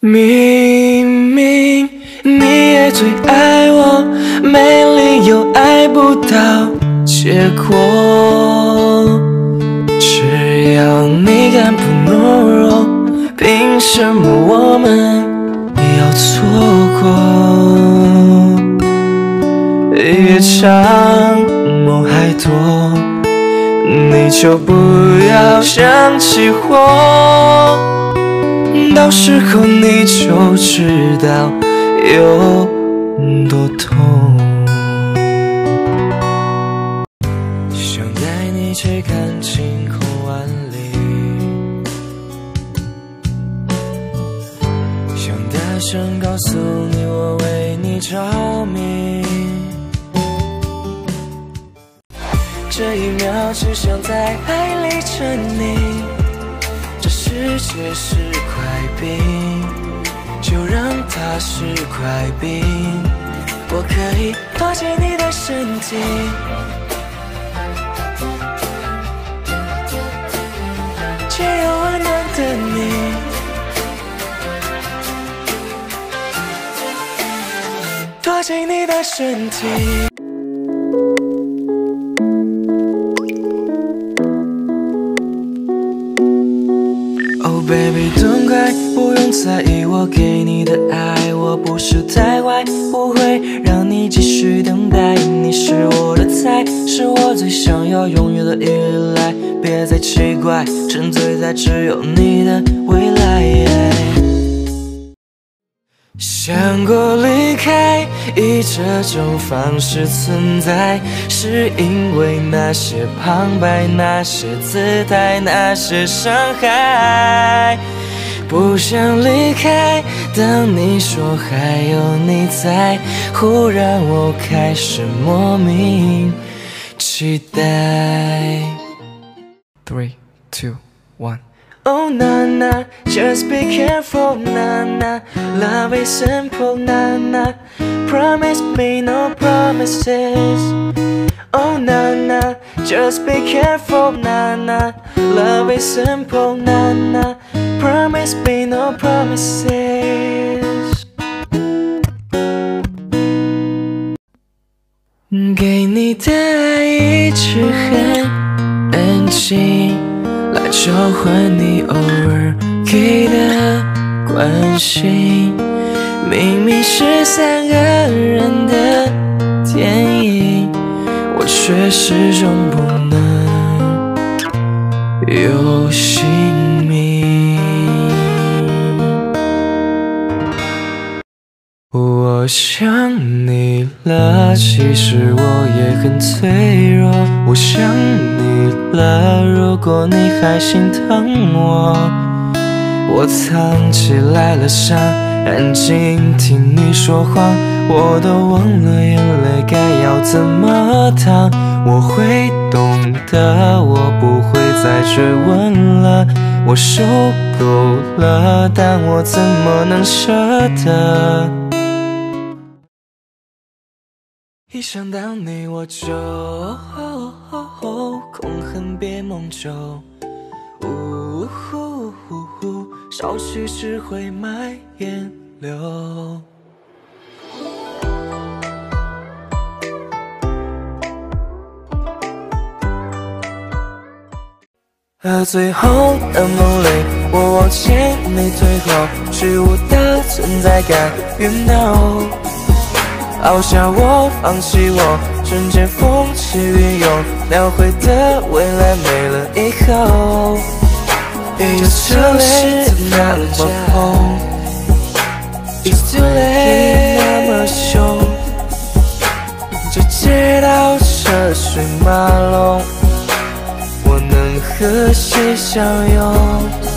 明明你也最爱我，没理由爱不到结果。只要你敢不懦弱，凭什么我们要错过？越长梦还多，你就不要想起我，到时候你就知道有多痛。想带你去看晴空万里，想大声告诉你我为你着迷，这一秒只想在爱里沉溺。这世界是块冰，就让它是块冰，我可以躲进你的身体，只有温暖的你，躲进你的身体。Baby， don't cry， 不用在意我给你的爱，我不是太坏，不会让你继续等待。你是我的菜，是我最想要拥有的依赖，别再奇怪，沉醉在只有你的未来。想过离开，以这种方式存在，是因为那些旁白，那些姿态，那些伤害。不想离开，当你说还有你在，忽然我开始莫名期待。3、2、1。Oh na na, just be careful na na, love is simple na na, promise me no promises. Oh na na, just be careful na na, love is simple na na, promise me no promises. 给你的爱一直很安静，来交换你偶尔给的关心，明明是3个人的电影，我却始终不能有姓名。我想你了，其实我也很脆弱。我想你了，如果你还心疼我，我藏起来了伤，安静听你说谎，我都忘了眼泪该要怎么淌。我会懂得，我不会再追问了，我受够了，但我怎么能舍得？一想到你我就空恨别梦久，少许只会埋眼流。喝醉后的梦里，我往前你退后，虚无的存在感晕倒。抛下我，放弃我，瞬间风起云涌，描绘的未来没了以后。这城市那么红 ，It's too late， 那么凶，这街道车水马龙，我能和谁相拥？